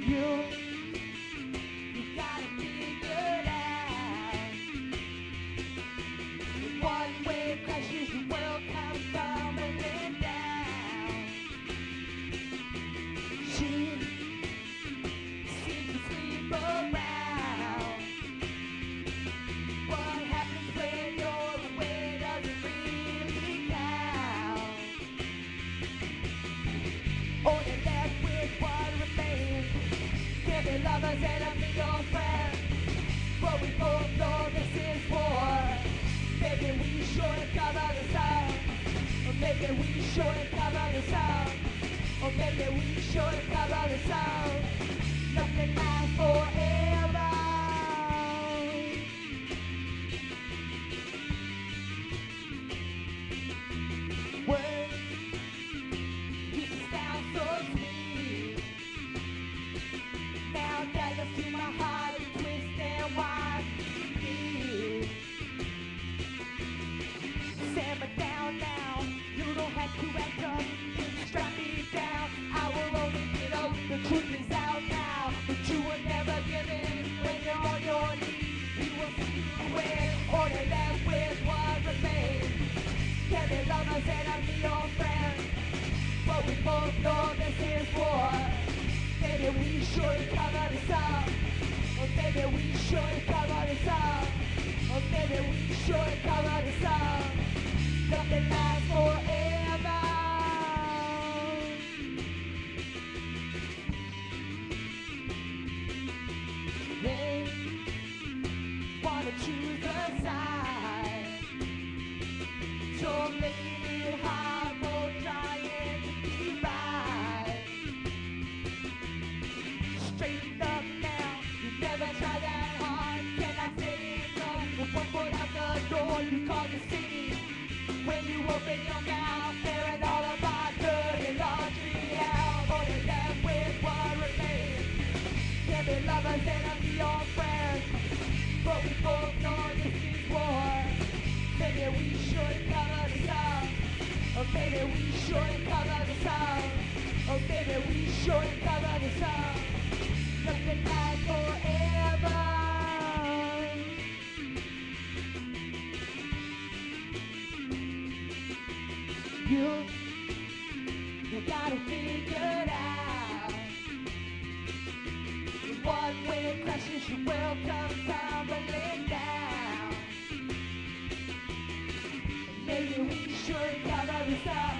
You gotta figure it out. One way crashes, the world comes tumbling down. She seems to sleep around. What happens when you're away doesn't really count. Only left with what remains. Can't be lovers, enemy, or friends. But we both know this is war. Maybe we should cover this up. Or maybe we should cover this up. Or maybe we should cover this up. Nothing lasts forever. Words used to sound so sweet. Now that you feel my heart is twisting wide. Simmer down now. You don't have to act up. Just strap me down. I will only get up. The truth is out now. But you will never give in when you're on your knees. You will see where only left with what remains. Can be lovers, enemy, or friends. But we both know this is war. Maybe we should cover this up. Or maybe we should cover this up. Or maybe we should cover this up. Nothing lasts forever. They wanna choose a side. So making it hard for trying to be right. Straighten up now, you never try that hard. Can I say enough? With one foot out the door, you call the city. When you open your mouth, tearing all of my dirty laundry out. Only left with what remains. Can't be lovers, enemy, or friends. But we both know this is war. Maybe we should cover this up. Or maybe we should cover this up. Or maybe we should cover this up. Nothing lasts forever. You gotta figure it out. One way crashes, your world comes tumbling down. Maybe we should cover this up.